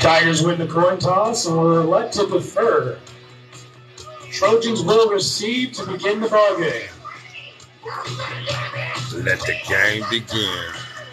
Tigers win the coin toss and we're led to defer. Trojans will receive to begin the ball game. Let the game begin.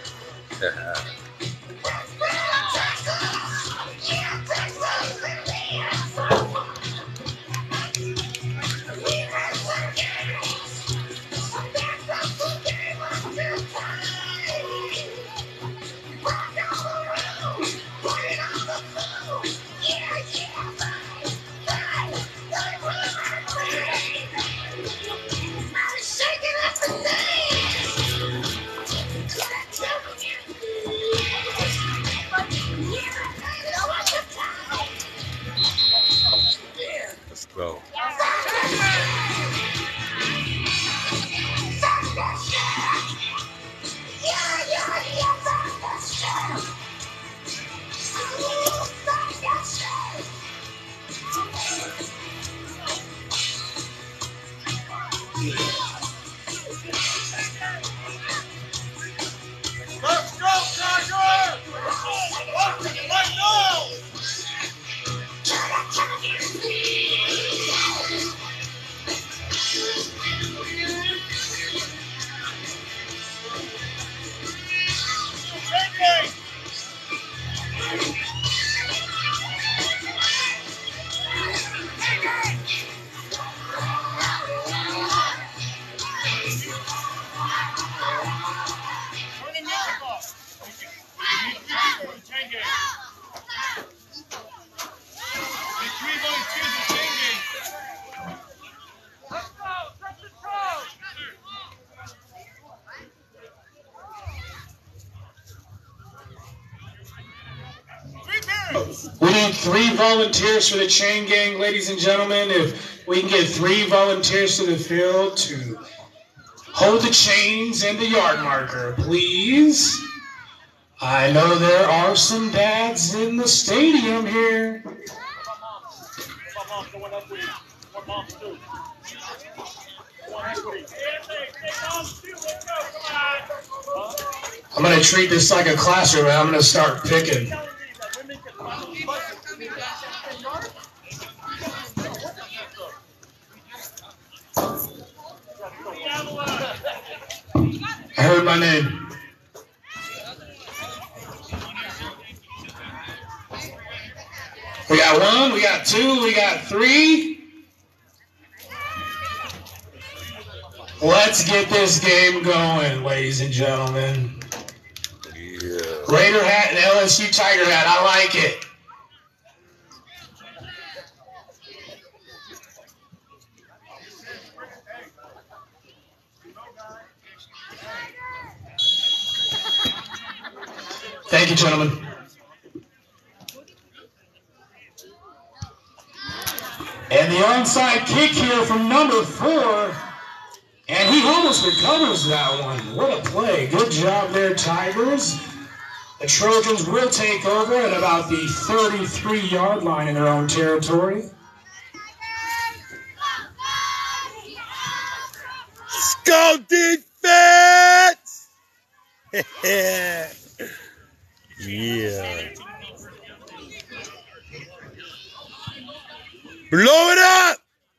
Let's go. Let's go, Tiger! Right now! We need 3 volunteers for the chain gang, ladies and gentlemen. If we can get 3 volunteers to the field to hold the chains and the yard marker, please. I know there are some dads in the stadium here. I'm going to treat this like a classroom, and I'm going to start picking. I heard my name. We got 1, we got 2, we got 3. Let's get this game going, ladies and gentlemen. Yeah. Raider hat and LSU Tiger hat. I like it. Thank you, gentlemen. And the onside kick here from number 4. And he almost recovers that one. What a play. Good job there, Tigers. The Trojans will take over at about the 33-yard line in their own territory. Let's go, defense! Yeah. Blow it up!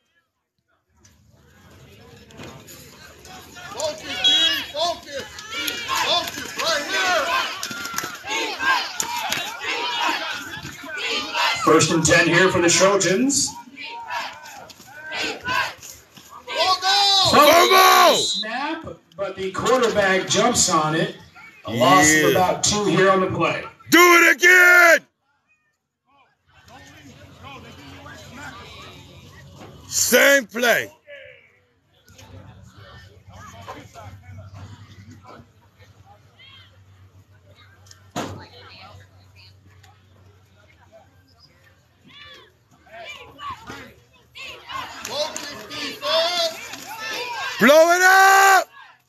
Focus, D! Focus! Focus, right here! First and 10 here for the Trojans. Fumble! Snap, but the quarterback jumps on it. A loss of about 2 here on the play. Do it again! Same play. Blow it up!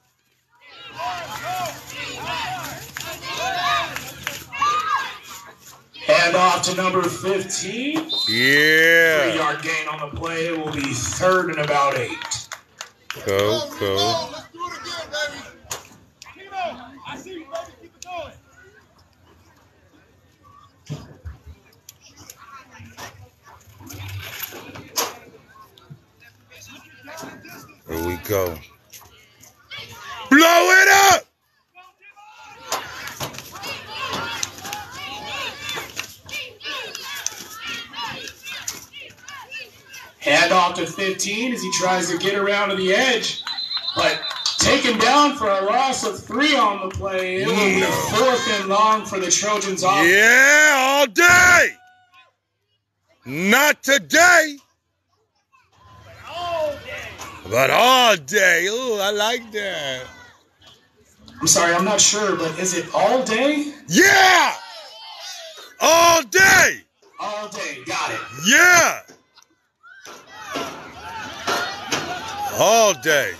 Hand off to number 15. Yeah. 3-yard gain on the play. It will be 3rd and about 8. Go. Let's do it again, baby. Tino, I see you, baby. Keep it going. go. Blow it up! Hand off to 15 as he tries to get around to the edge. But taken down for a loss of 3 on the play. It will be 4th and long for the Trojans off. Yeah, all day. Not today. But all day. Ooh, I like that. I'm sorry, I'm not sure, but is it all day? Yeah! All day! All day, got it. Yeah! All day.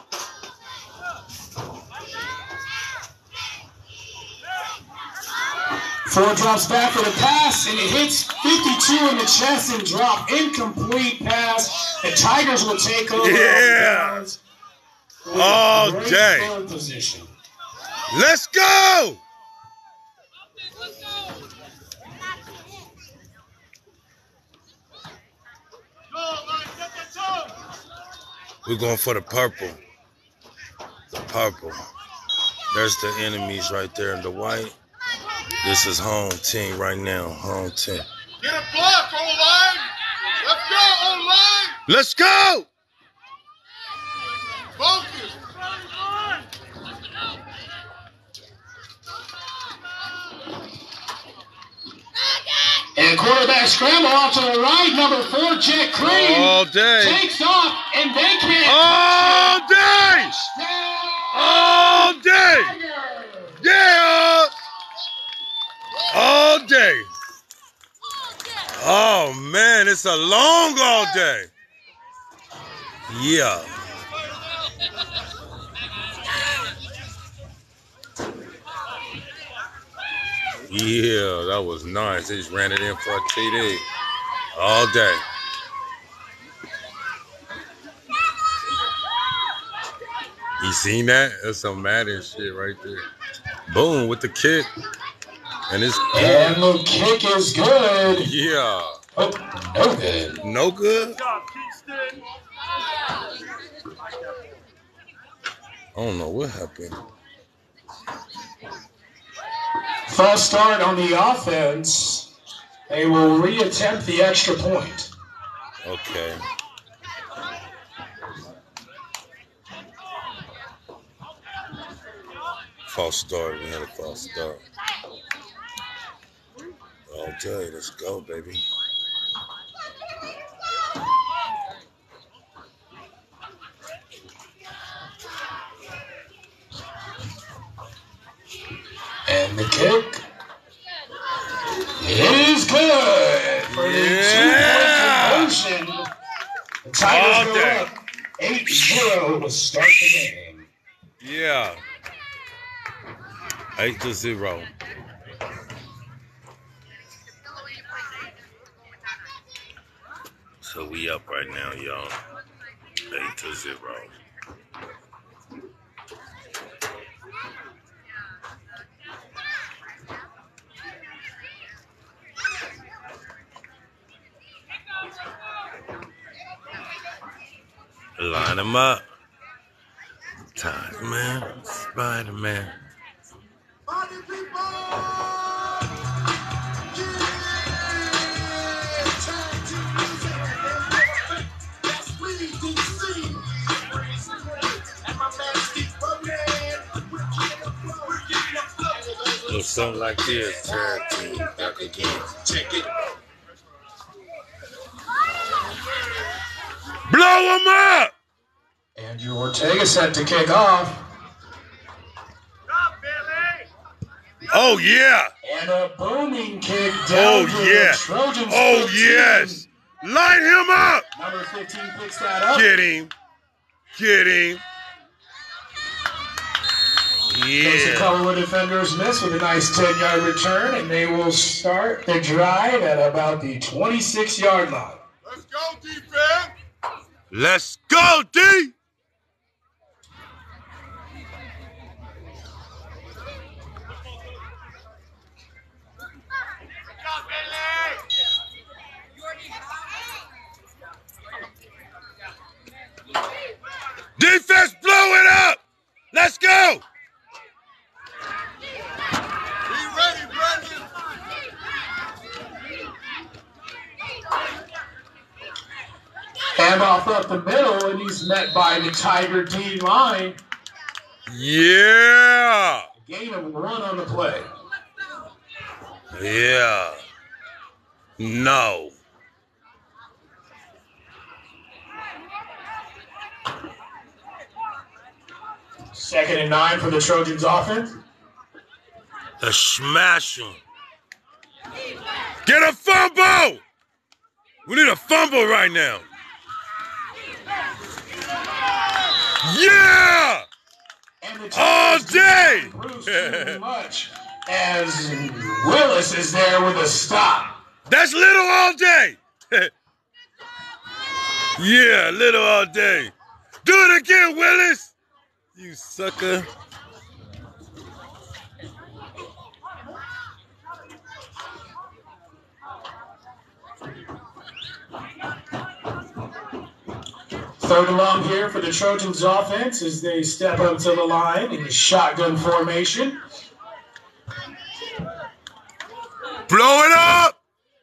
Ford drops back for the pass, and it hits 52 in the chest and drop. Incomplete pass. The Tigers will take over. Yeah! All day. Position. Let's go! We're going for the purple. The purple. There's the enemies right there in the white. This is home team right now. Home team. Get a block, O-line. Let's go, O-line. Let's go! Focus. And quarterback scramble off to the right. Number 4, Jet Cream. All day. Takes off, and they can't. All day! All day! Yeah! All day. Oh, man, it's a long all day. Yeah. Yeah, that was nice. They just ran it in for a TD all day. You seen that? That's some Madden shit right there. Boom, with the kick. And it's good. And the kick is good. Yeah. Oh, no good. No good? I don't know what happened. False start on the offense. They will reattempt the extra point. Okay. False start. We had a false start. All day. Let's go, baby. And the kick is good for the 2-point conversion. The Tigers go up 8-0 to start the game. Yeah. 8-0. So we up right now, y'all. 8-0. Line them up. Time-Man, Spider-Man. Or something like this. Tag team back again. Check it. Blow them up! Andrew Ortega set to kick off. Oh, yeah. And a booming kick down to the Trojans. Oh, 15. yes. Light him up. Number 15 picks that up. Get him. Get him. Takes a Yeah. couple of defenders miss with a nice 10-yard return, and they will start the drive at about the 26-yard line. Let's go, defense. Let's go, D. Defense. Handoff up the middle, and he's met by the Tiger D line. Yeah. Gain of 1 on the play. Yeah. No. Second and 9 for the Trojans offense. The smashing. Get a fumble! We need a fumble right now. Yeah! All day! Too much as Willis is there with a stop. That's Little all day. Yeah, Little all day. Do it again, Willis. You sucker. Third and long here for the Trojans offense as they step up to the line in the shotgun formation. Blow it up!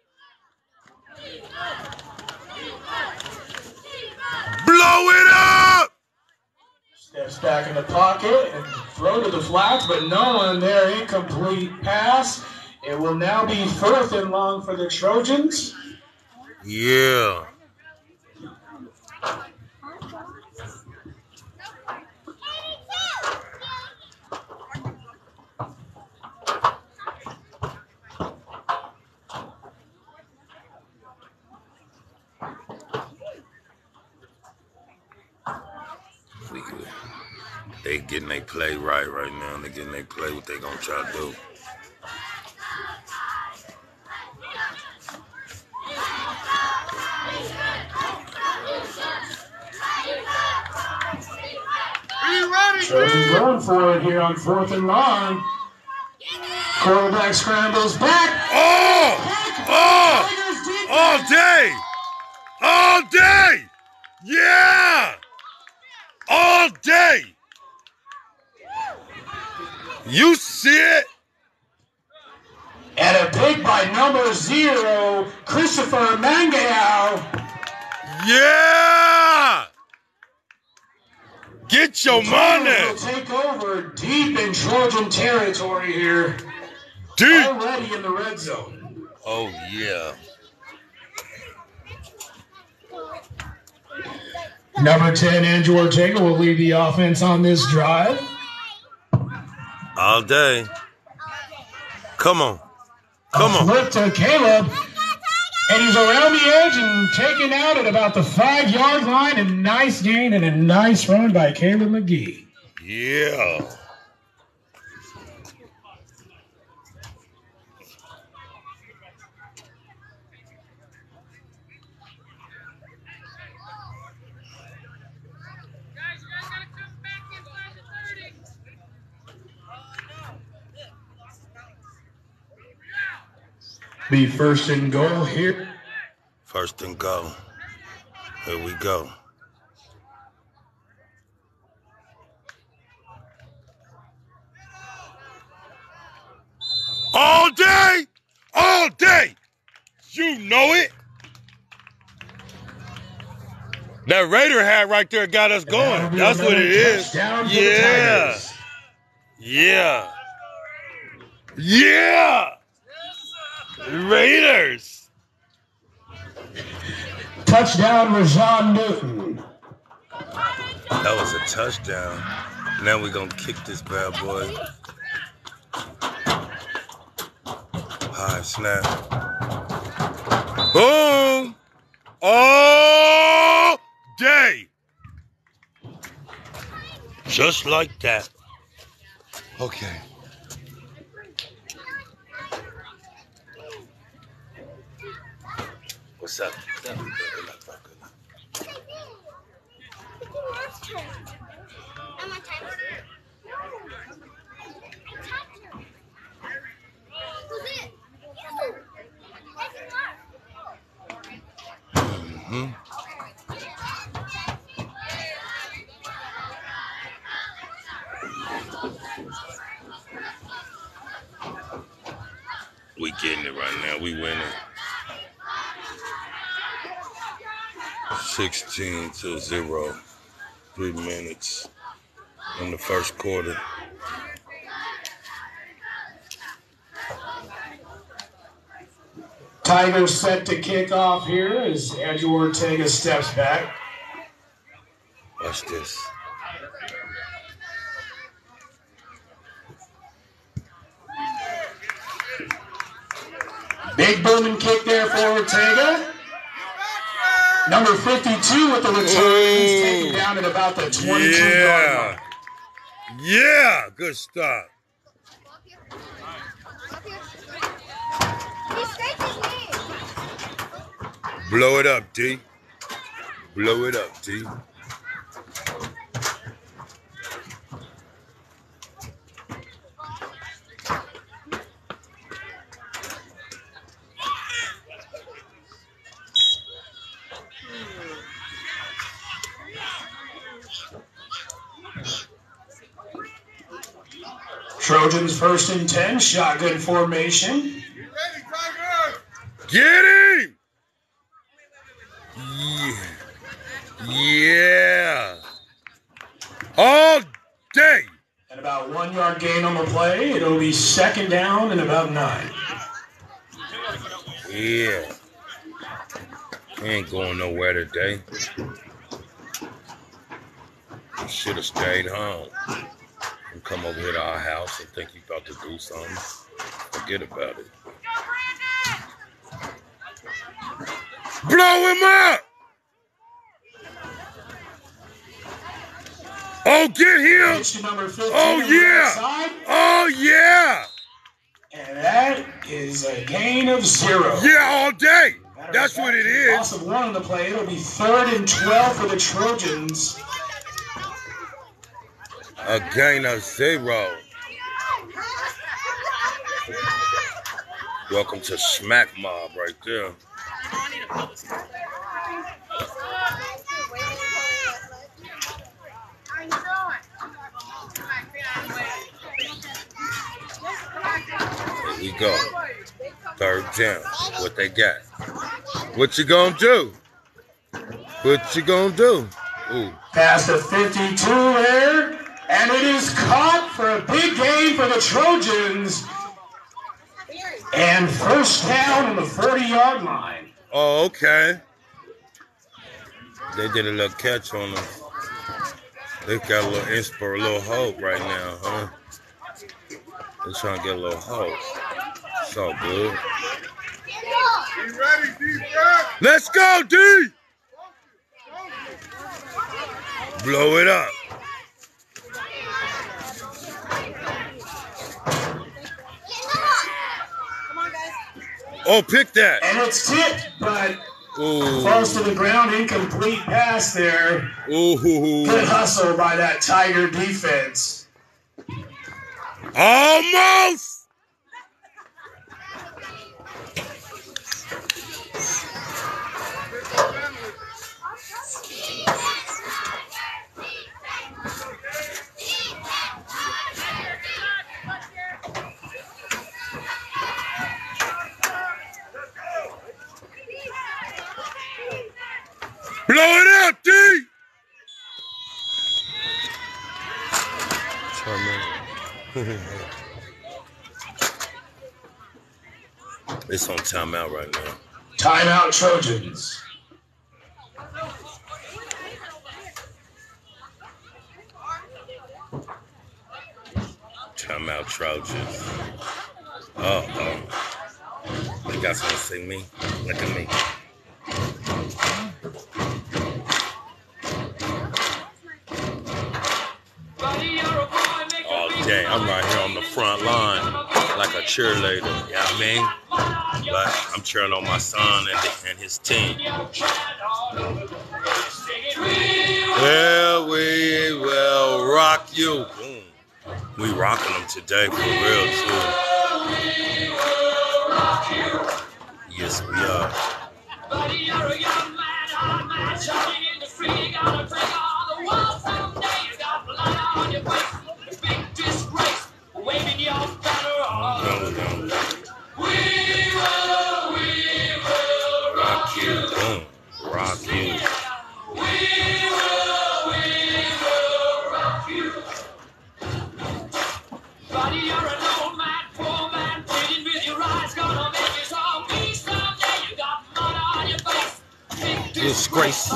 Blow it up! Steps back in the pocket and throw to the flats, but no one there. Incomplete pass. It will now be 4th and long for the Trojans. Yeah. They getting their play right now. They getting their play what they gonna try to do. Trojans going for it here on 4th and long. Quarterback scrambles back. All day! All day! Yeah! All day! You see it? And a pick by number 0, Christopher Mangao. Yeah! Get your money! Will take over deep in Trojan territory here. Deep. Already in the red zone. Oh, yeah. Number 10, Andrew Ortega will lead the offense on this drive. All day. Come on. Come on. Flip to Caleb. And he's around the edge and taken out at about the 5-yard line. A nice gain and a nice run by Caleb McGee. Yeah. Be 1st and goal here. 1st and goal. Here we go. All day! All day! You know it. That Raider hat right there got us going. That's what it is. Yeah. Yeah. Yeah. Raiders. Touchdown, Rajon Newton. That was a touchdown. Now we're going to kick this bad boy. High snap. Boom. All day. Just like that. Okay. What's up? We getting it right now. We winning. 16-0. 3 minutes in the first quarter. Tigers set to kick off here as Andrew Ortega steps back. Watch this. Big booming kick there for Ortega. Number 52 with the return. He's taken down at about the 22-yard mark. Yeah, good stop. Blow it up, D. Blow it up, D. Trojans 1st and 10, shotgun formation. Get him! Yeah. All day. And about 1 yard gain on the play. It'll be 2nd down and about 9. Yeah. We ain't going nowhere today. You should have stayed home. And come over here to our house and think you about to do something. Forget about it. Blow him up! Oh, get him! Oh, yeah! Oh, yeah! And that is a gain of 0. Yeah, all day. That's what it is. Loss of 1 on the play. It'll be 3rd and 12 for the Trojans. A gain of 0. Welcome to Smack Mob right there. Here we go. 3rd down. What they got? What you gonna do? What you gonna do? Ooh. Past the 52 there. And it is caught for a big gain for the Trojans. And 1st down on the 40-yard line. Oh, okay. They did a little catch on them. They got a little a little hope right now, huh? They're trying to get a little hope. It's all good. Let's go, D! Blow it up. Oh, pick that. And it's tipped, but falls to the ground. Incomplete pass there. Ooh. Good hustle by that Tiger defense. Almost. Blow it up, D! It's on timeout right now. Timeout, Trojans. Timeout, Trojans. Uh-oh. You guys want to see me? Look at me. Dang, I'm right here on the front line like a cheerleader, you know what I mean? But I'm cheering on my son and his team. Well, we will rock you. Boom. We rocking them today for real, too. Yes, we are. Rock you, boom, rock you. disgrace.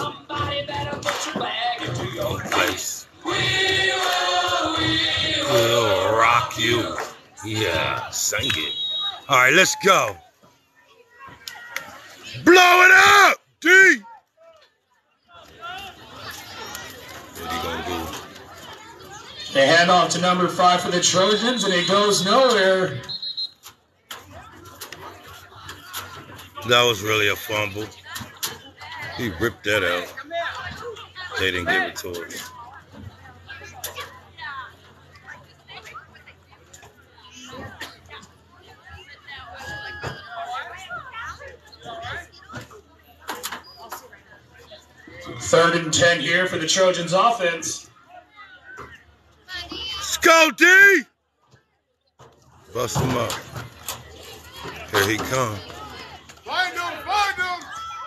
Place. We'll rock you. Yeah, sing it. All right, let's go. Blow it up, D. What he gonna do? They hand off to number 5 for the Trojans, and it goes nowhere. That was really a fumble. He ripped that out. They didn't give it to us. Third and 10 here for the Trojans offense. Let's go, D! Bust him up. Here he come. Find him! Find him!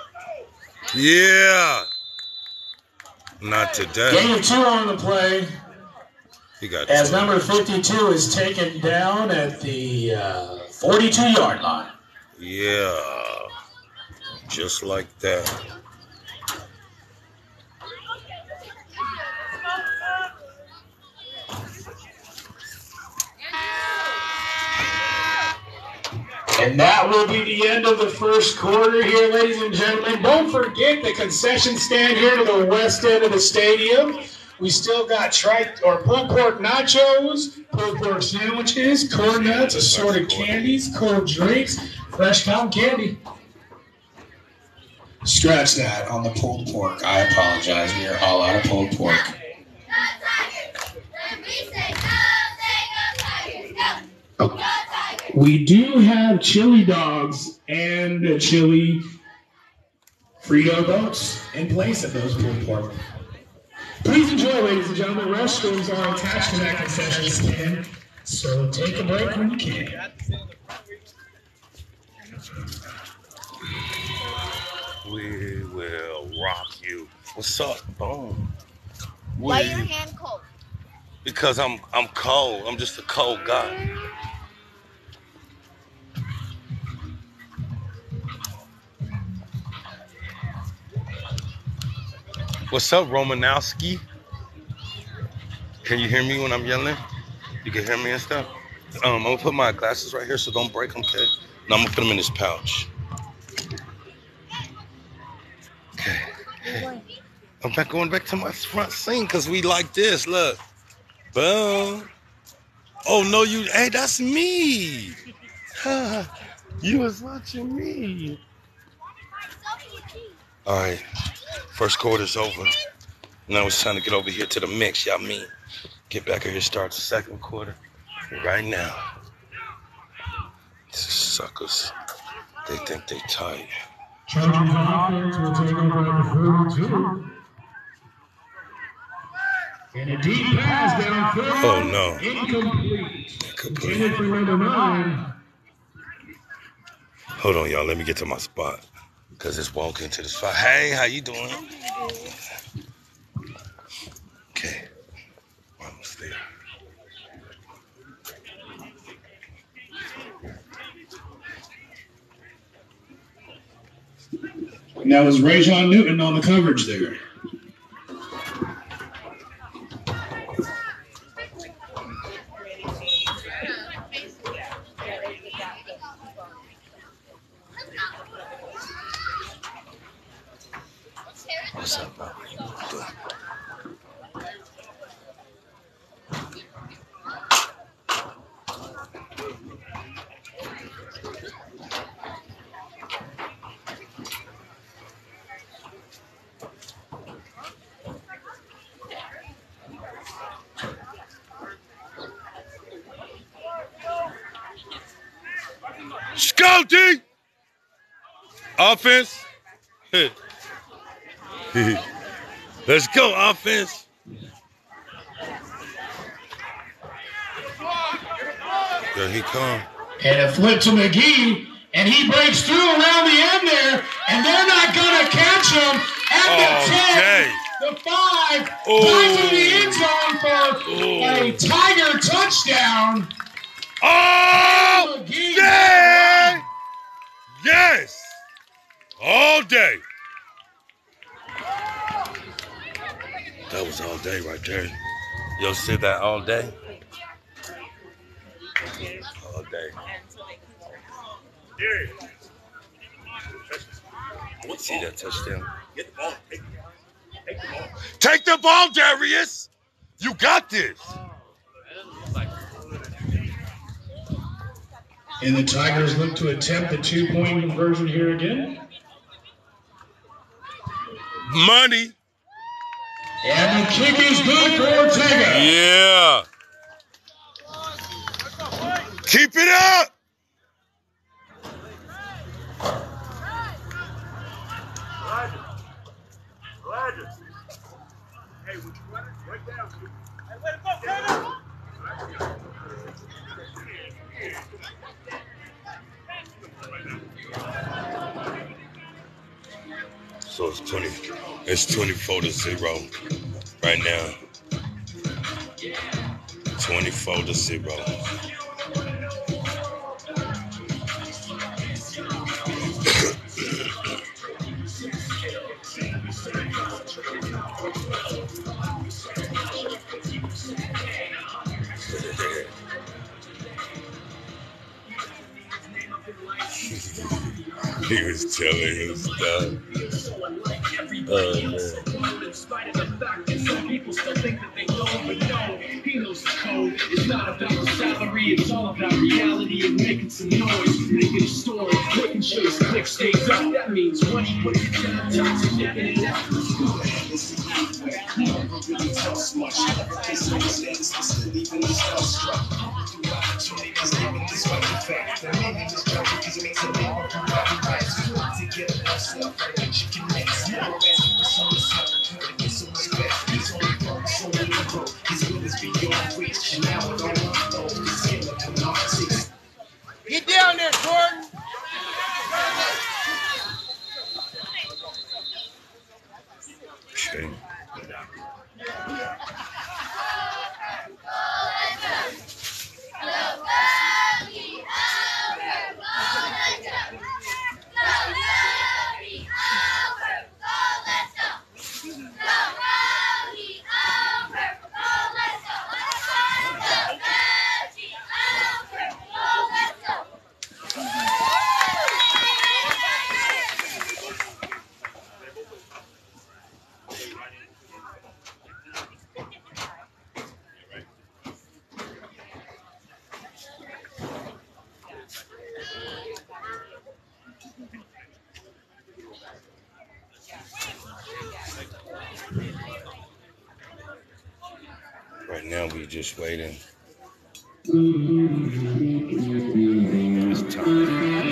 Yeah! Not today. Gain of 2 on the play. He got As 2. number 52 is taken down at the 42-yard line. Yeah. Just like that. And that will be the end of the first quarter here, ladies and gentlemen. Don't forget the concession stand here to the west end of the stadium. We still got pulled pork nachos, pulled pork sandwiches, corn nuts, assorted candies, cold drinks, fresh cotton candy. Scratch that on the pulled pork. I apologize. We are all out of pulled pork. We do have chili dogs and chili Frito boats in place of those pulled pork. Please enjoy, ladies and gentlemen. Restrooms are attached to that concession stand, so take a break when you can. We will rock you. What's up? Boom. Why your hand cold? Because I'm cold. I'm just a cold guy. What's up, Romanowski? Can you hear me when I'm yelling? You can hear me and stuff? I'm gonna put my glasses right here so don't break them, okay? No, I'm gonna put them in this pouch. Okay. Hey. I'm going back to my front scene because we like this, look. Boom. Oh, no, hey, that's me. You was watching me. All right. First quarter's over. Now it's time to get over here to the mix, y'all mean. Get back here, start the second quarter right now. These suckers, they think they tight. Trojans offense will take over at the 42. And a deep pass downfield. Oh, no. Incomplete. Intended for number 9. Hold on, y'all. Let me get to my spot. Because it's walking to the spot. Hey, how you doing? Okay. Almost there. And that was Rajon Newton on the coverage there. What's up, bro? Scouting! Offense. Let's go, offense. There he come. And a flip to McGee, and he breaks through around the end there, and they're not going to catch him at the 10, okay. the 5, dives into the end zone for a Tiger touchdown. Oh, McGee, yeah! Yes! All day. That was all day right there. You'll see that all day? All day. See that touchdown? Get the ball. Take the ball. Take the ball, Darius! You got this! And the Tigers look to attempt the 2-point conversion here again. Money. And the kick is good for Ortega. Yeah. Keep it up. Hey, when you run it, right down. Hey, let it go, So it's 24-0 right now. 24-0. He was telling his stuff. Oh, man. In spite of the fact that some people still think that they know, but no, he knows the code. It's not about the salary, it's all about reality and making some noise, making a story, making sure his click stays up. That means when he puts it down, talks and dipping it out. Never really tells much. This understands this still even the starstruck. Opportunities given despite the fact that maybe this job because it makes a big one from right rights. To get enough stuff right that you can make. Never best for some stuff to get some respect. He's only focused on the growth. His will is beyond reach. And now it all unfolds. The skill of the Nazis. Get down there, Jordan. Okay. Right now, we just waiting. It's time.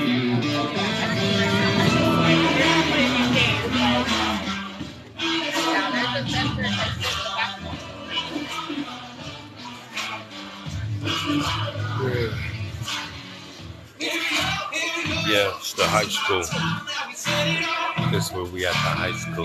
Yeah, it's the high school. This is where we at the high school.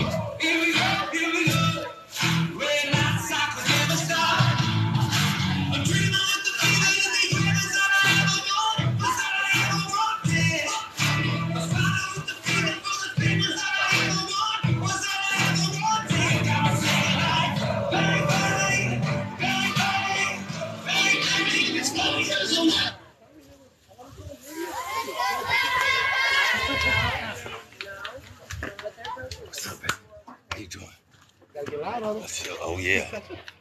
What's up, baby? How you doing? Gotta get loud on him. Oh, yeah.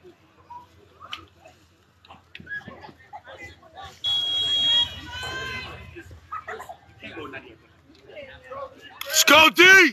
Let's go, D!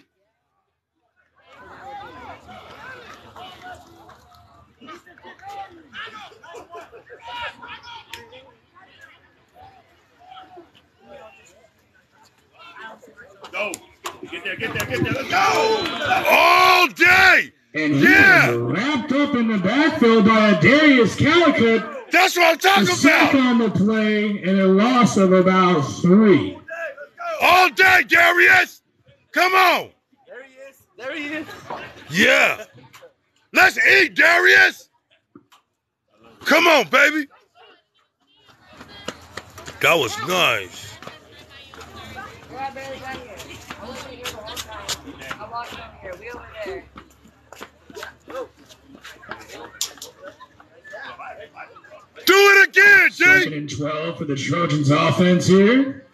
Go. Get there. Let's go. All day! And he is wrapped up in the backfield by a Darius Calicut. That's what I'm talking Sack about! on the play and a loss of about 3. All day, Darius! Come on! There he is. Yeah! Let's eat, Darius! Come on, baby! That was nice. Yeah, Barry got here. I wasn't here the whole time. I walked over here. We over there. Do it again, G. 2nd and 12 for the Trojans offense here.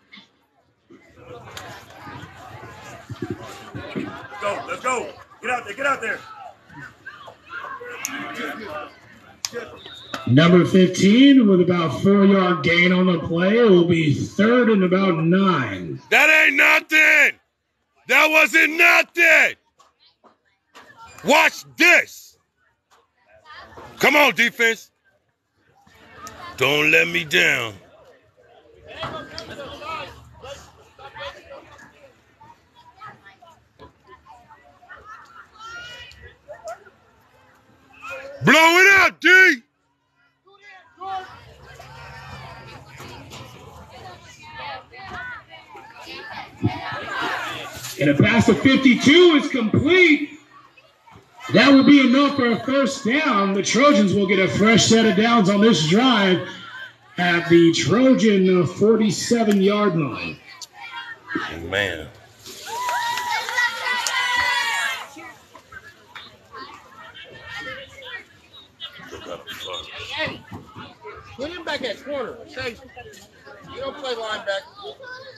Let's go. Get out there. Get out there. Number 15 with about 4-yard gain on the play. It will be 3rd and about 9. That ain't nothing. That wasn't nothing. Watch this. Come on, defense. Don't let me down. Blow it out, D. And a pass of 52 is complete. That will be enough for a 1st down. The Trojans will get a fresh set of downs on this drive at the Trojan 47-yard line. Man. Put him back at corner. Say, you don't play linebacker.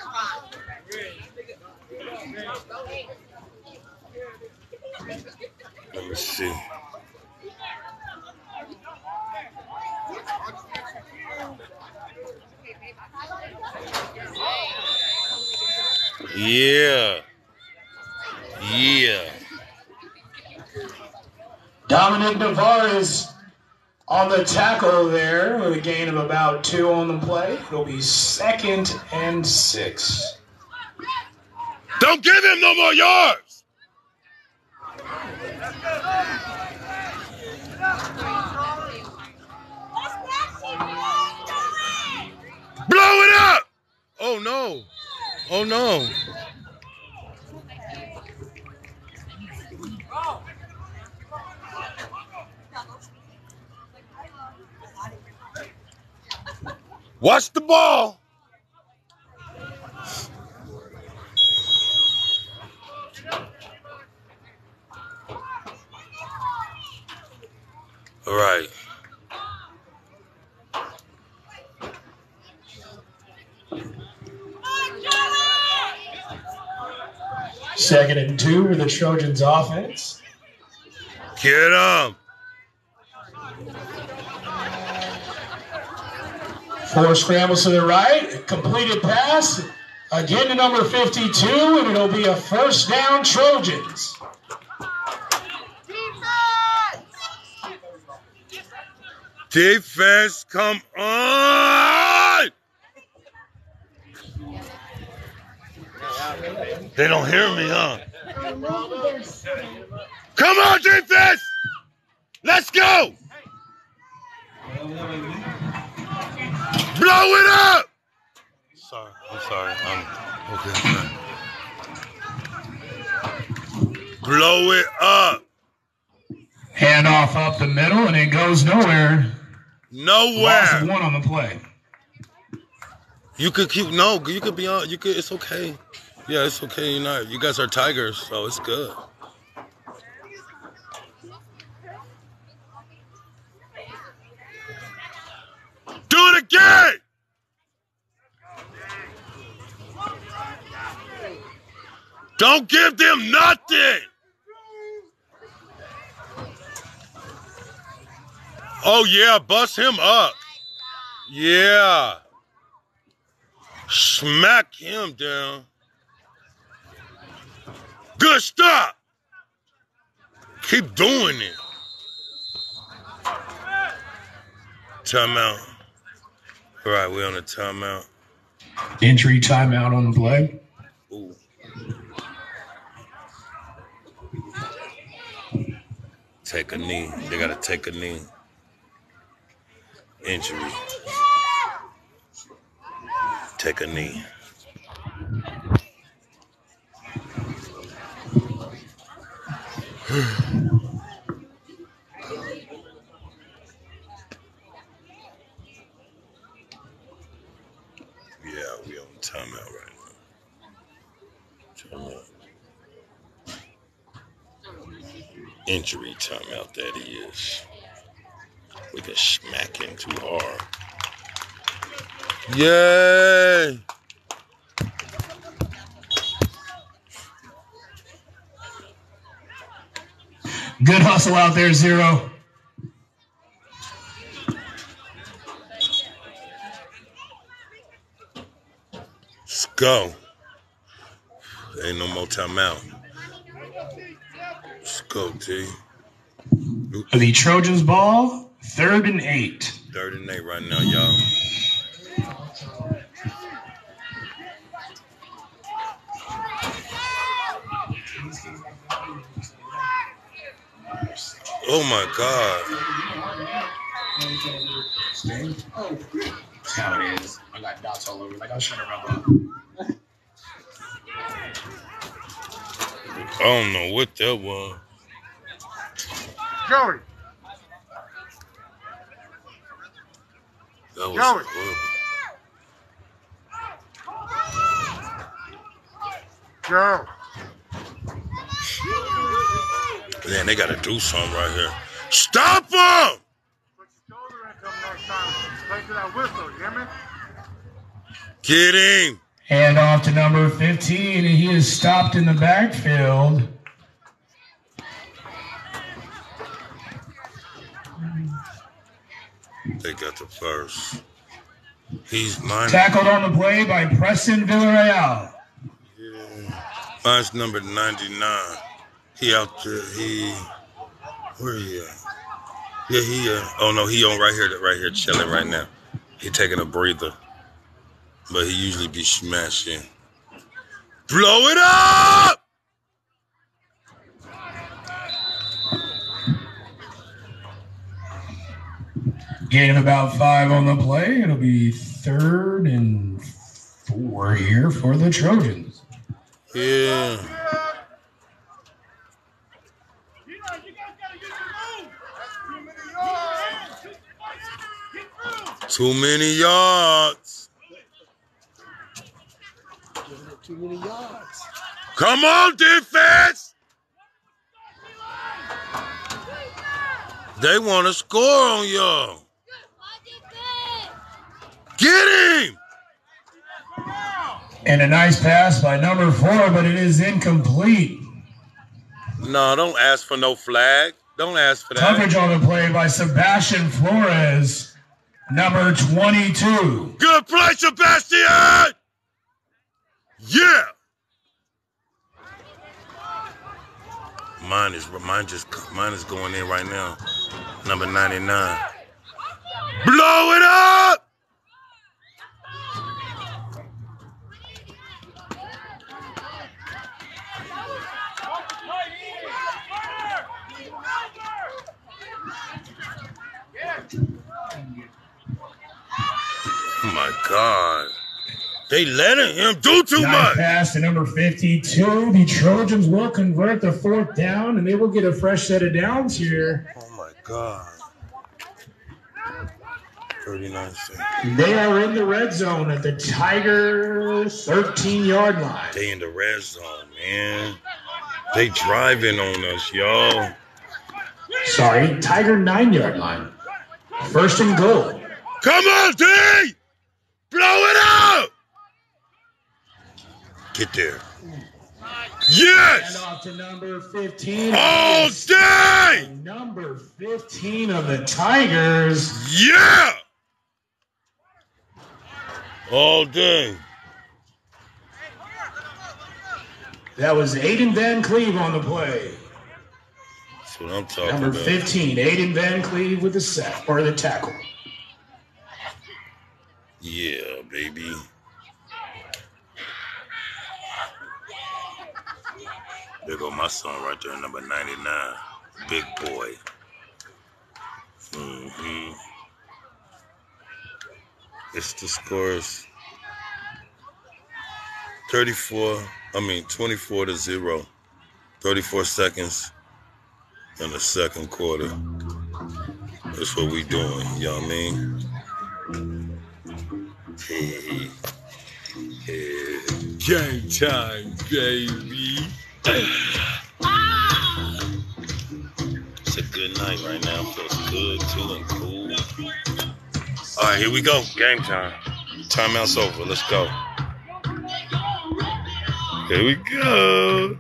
Let me see. Yeah. Yeah. Dominic Navarez on the tackle there with a gain of about 2 on the play. It'll be 2nd and 6. Don't give him no more yards. Blow it up. Oh, no. Oh, no. Watch the ball. All right. Second and 2 for the Trojans offense. Get him. 4 scrambles to the right, completed pass, again to number 52, and it'll be a 1st down Trojans. Defense, come on. They don't hear me, huh? Come on, defense. Let's go. Blow it up! I'm sorry. Okay. Blow it up. Handoff up the middle, and it goes nowhere. Nowhere. Loss of 1 on the play. You could keep you could be on. It's okay. Yeah, it's okay. You guys are Tigers, so it's good. Do it again! Don't give them nothing! Oh, yeah, bust him up. Yeah. Smack him down. Good stop. Keep doing it. Timeout. All right, we're on a timeout. Entry timeout on the play. Ooh. Take a knee. They got to take a knee. Injury. Take a knee. Yeah, we on timeout right now. Timeout. Injury timeout, that is. We can smack him too hard. Yay! Good hustle out there, Zero. Let's go. Ain't no more timeout. Let's go, T. The Trojans ball, 3rd and 8. 3rd and 8 right now, y'all. Oh my God. That's how it is. I got dots all over. Like I was trying to rub up. I don't know what that was. Joey. That was Joey. horrible. Joe. Man, they got to do something right here. Stop him! Put your shoulder into him next time. Play to that whistle, you hear me? Get him. Hand off to number 15, and he is stopped in the backfield. They got the first. He's mine. Tackled on the play by Preston Villarreal. Yeah. Mine's number 99. He out there. Where he at? Yeah, oh no, he on right here, chilling right now. He taking a breather. But he usually be smashing. Blow it up! Gain about 5 on the play. It'll be 3rd and 4 here for the Trojans. Yeah. Too many yards. Too many yards. Come on, defense! They want to score on y'all. Get him! And a nice pass by number 4, but it is incomplete. No, don't ask for no flag. Don't ask for that. Coverage on the play by Sebastian Flores, number 22. Good play, Sebastian! Yeah! Mine is going in right now. Number 99. Blow it up! Oh my God. They letting him do too much. Pass to number 52. The Trojans will convert the 4th down, and they will get a fresh set of downs here. Oh my God. 39 seconds. They are in the red zone at the Tiger 13-yard line. They in the red zone, man. They driving on us, y'all. Sorry, Tiger 9-yard line. 1st and goal. Come on, D! Blow it up! Get there. Yes! And off to number 15. All day! Number 15 of the Tigers. Yeah! All day. That was Aiden Van Cleve on the play. That's what I'm talking Number about. 15, Aiden Van Cleve with the sack, or the tackle. Yeah, baby. There go my son right there, number 99. Big boy. Mm-hmm. It's the scores 24-0. 34 seconds in the second quarter. That's what we doing, you know what I mean? Hey, game time, baby. Say a good night right now. Feels good, feeling cool. All right, here we go. Game time. Timeout's over. Let's go. Here we go.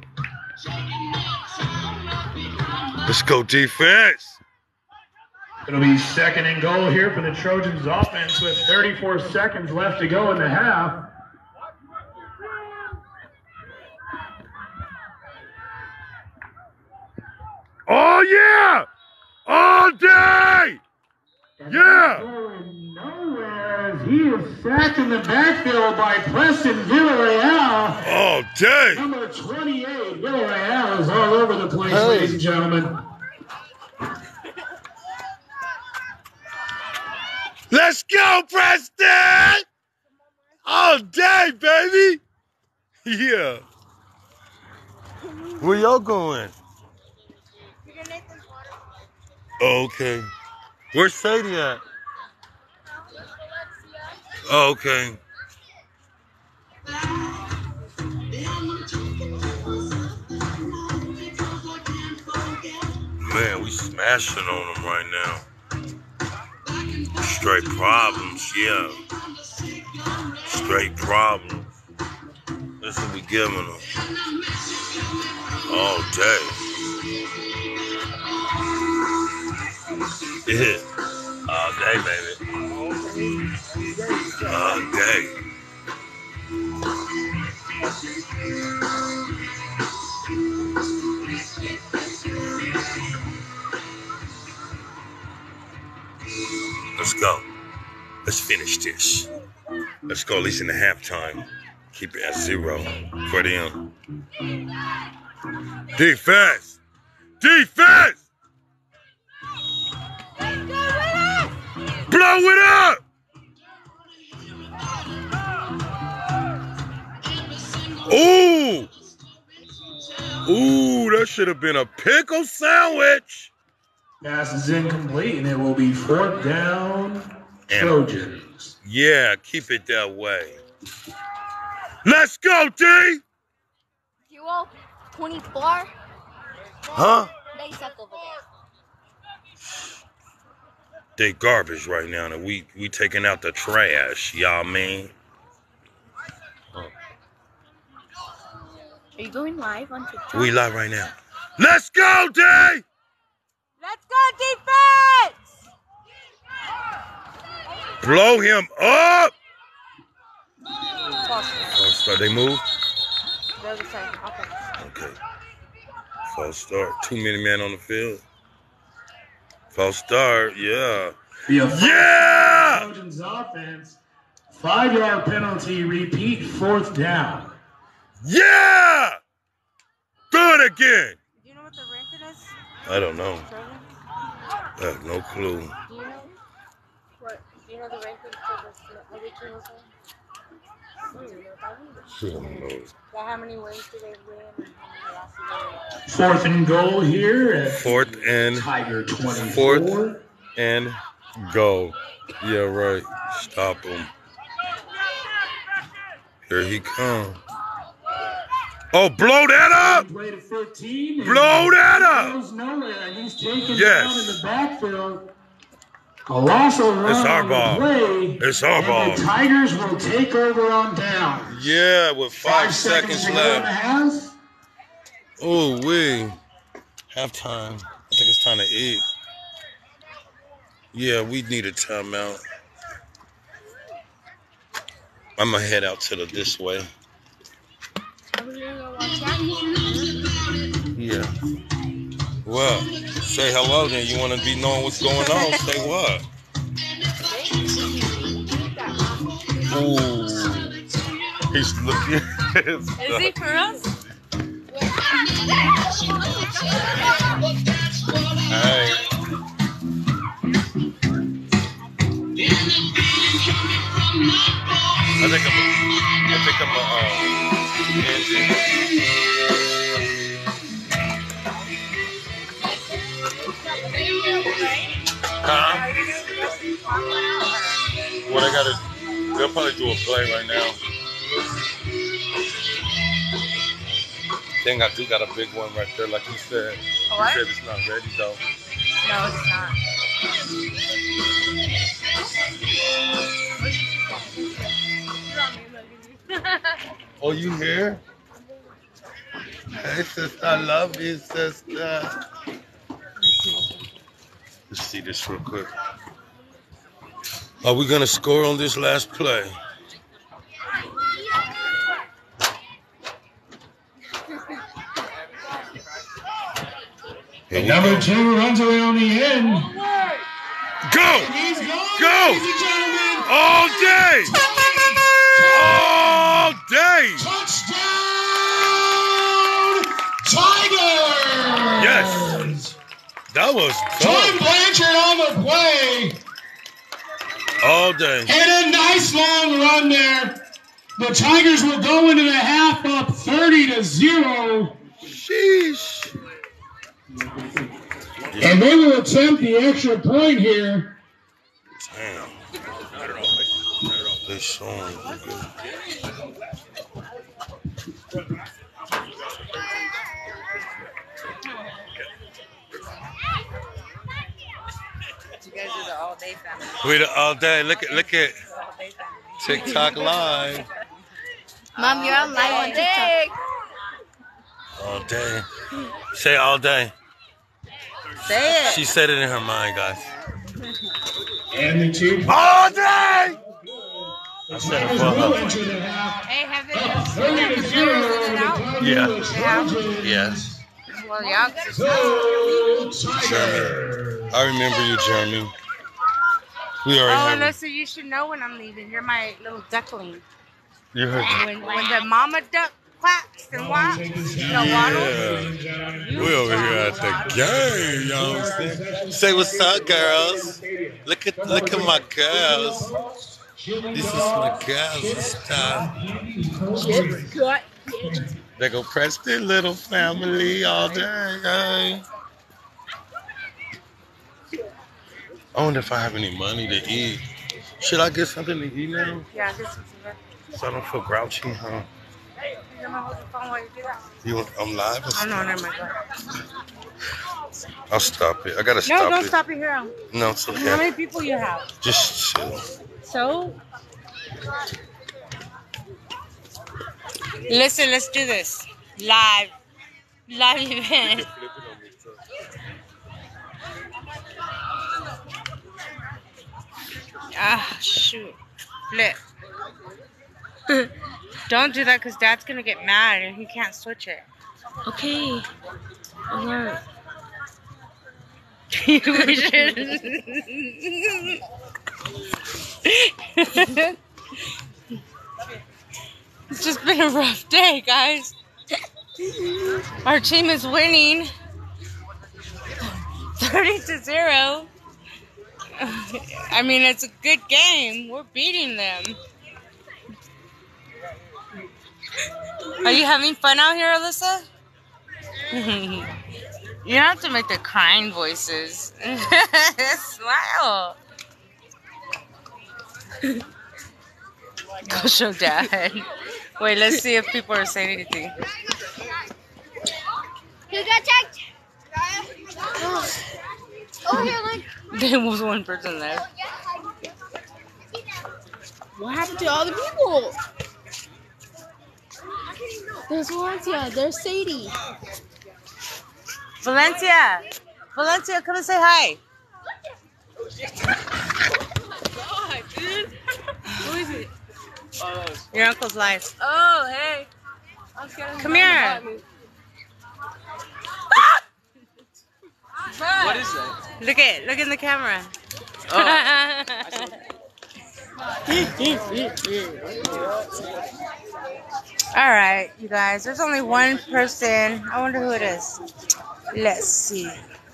Let's go defense. It'll be 2nd and goal here for the Trojans offense with 34 seconds left to go in the half. Oh, yeah! All day! Yeah! Going nowhere as he is sacked in the backfield by Preston Villarreal. All day! Number 28, Villarreal is all over the place, ladies and gentlemen. Let's go, Preston! All day, baby! Yeah. Where y'all going? Okay. Where's Sadie at? Oh, okay. Man, we smashing on them right now. Straight problems, yeah. Straight problems. That's what we giving them. All day. Yeah. All day, baby. All day. Let's go. Let's finish this. Let's go at least in the halftime. Keep it at 0 for them. Defense! Defense! Blow it up! Ooh! Ooh, that should have been a pickle sandwich. Pass is incomplete, and it will be 4th down, Trojans. Yeah, keep it that way. Let's go, D! You all 24? Huh? They suck over there. They garbage right now, and we taking out the trash, y'all mean? Are you going live on TikTok? We live right now. Let's go, D! Let's go, defense! Blow him up! False start. They move? Okay. False start. 2 minute man on the field. False start, yeah. Yeah! Trojans offense. 5-yard penalty, repeat 4th down. Yeah! Do it again! Do you know what the ranking is? I don't know. I have no clue. Do you know what? Do you know the ranking for this other team was on? How many wins did they win and how many losses did they win? 4th and goal here at 4th and Tiger 24. 4th and go. Yeah, right. Stop him. Here he comes. Oh, blow that up! Play to 15. Blow that up! Goes nowhere. He's taken Yes. down in the backfield. Colossal run It's our on the ball. play, It's our and ball. the Tigers will take over on down. Yeah, with 5 seconds seconds to go in the left. half. Oh, we. Halftime. I think it's time to eat. Yeah, we need a timeout. I'm going to head out to this way. Yeah. What? Say hello then. You want to be knowing what's going on? Say what? Ooh. He's looking. Is he for us? Hey. I think I'm Huh? What I gotta, they'll probably do a play right now. Think I do got a big one right there, like you said. You said it's not ready though. No, it's not. Oh, you here? Hey, sister, I love you, sister. Let's see this real quick. Are we gonna score on this last play? And number 2 runs around the end. Go! He's gone, Go! ladies and gentlemen. All day! All day! Touchdown, Tigers! Yes. That was Tom fun. Blanchard on the play. All day. And a nice long run there. The Tigers will go into the half up 30-0. Sheesh. And they will attempt the extra point here. Damn. They showing good. You guys are the all-day family. We the all day. Look at All-day family. TikTok live. Mom, you're on live on TikTok. All day. Say all day. Say it. She said it in her mind, guys. And the 2 All day. I said it Tigers for will her. enter the half Hey, have they up figured it 30-0. out? Yeah. Yes. Well, yeah. Go Tigers. I remember you, Jeremy. We Oh, already have. Alyssa, you should know when I'm leaving. You're my little duckling. You heard. When the mama duck quacks and walks, waddles. Yeah. We over here at the game, y'all. Say what's up, girls. Look at my girls. This is my girls' style. They go Preston, little family all day. Hey. I wonder if I have any money to eat. Should I get something to eat now? Yeah, this is it. So I don't feel grouchy, huh? You're gonna hold the phone while you do that. I'm live? Oh, no, never mind. Go ahead. I'll stop it. I gotta No, stop don't it. stop it here. No, it's How okay. many people you have? Just chill. So? Listen, let's do this. Live event. Ah, shoot. Flip. Don't do that because Dad's going to get mad and he can't switch it. Okay. Alert. We should. It's just been a rough day, guys. Our team is winning 30-0. I mean, it's a good game. We're beating them. Are you having fun out here, Alyssa? You don't have to make the crying voices. Smile. Go show Dad. Wait, let's see if people are saying anything. Who got checked? Oh, here, look. There was one person there. What happened to all the people? There's Valencia. There's Sadie. Valencia, come and say hi. God, dude. Who is it? Your uncle's live. Oh, hey. Come here. What is that? Look in the camera. All right, you guys. There's only one person. I wonder who it is. Let's see.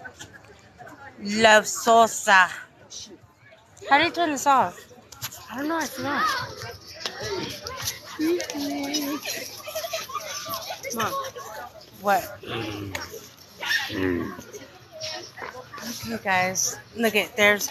Love Sosa. How do you turn this off? I don't know. I forgot. Mom. What? Okay, guys. Look at there's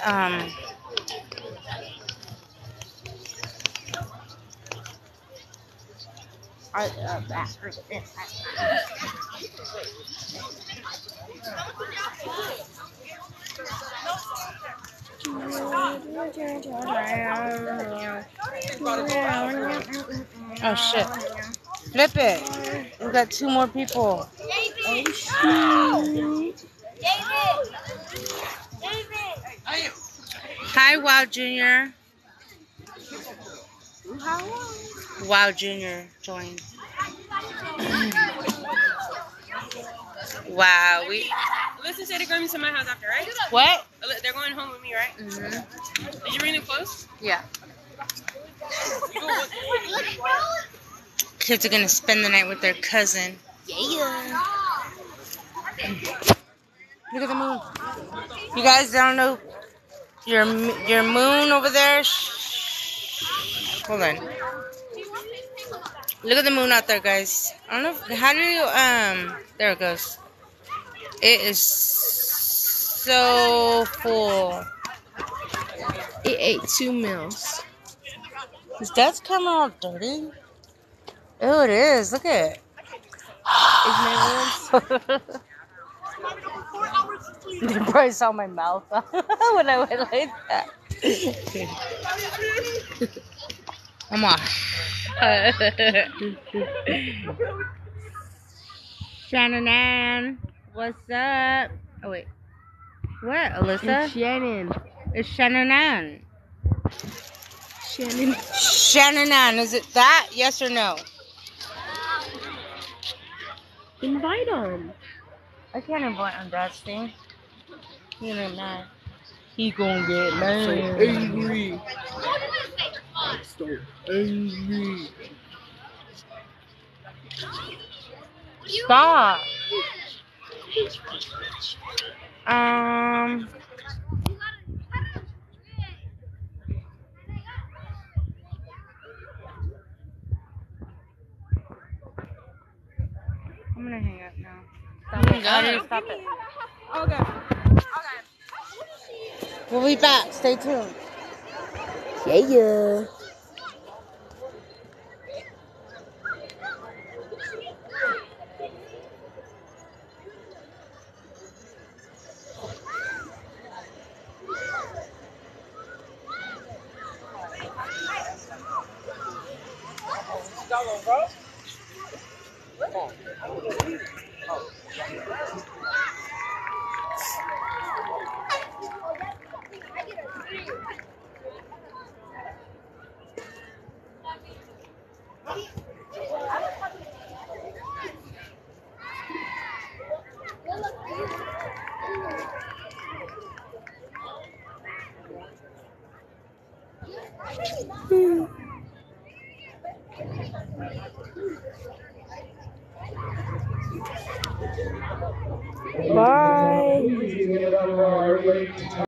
Oh shit. Flip it. We got 2 more people. Hi, Wow Junior. Wow Junior joined. Wow, Alyssa said they're coming to my house after, right? what? They're going home with me, right? Did you bring them clothes? Yeah. Kids are gonna spend the night with their cousin. Yeah. Look at the moon. You guys don't know your moon over there? Hold on. Look at the moon out there, guys. I don't know. How do you there it goes. It is so full. It ate 2 meals. Is Dad's camera all dirty? Oh, it is. Look at it. They probably saw my mouth when I went like that. Come on. Shannon, what's up? Oh, wait. What, Alyssa? It's Shannon. It's Shannon. Shannon. Shannon, is it that? Yes or no? Invite him. I can't invite on Dad's thing. He gonna get mad. He gonna get mad. Angry. So angry. Stop. I'm gonna hang up now. Stop it. Okay. We'll be back. Stay tuned. Yeah. Bye.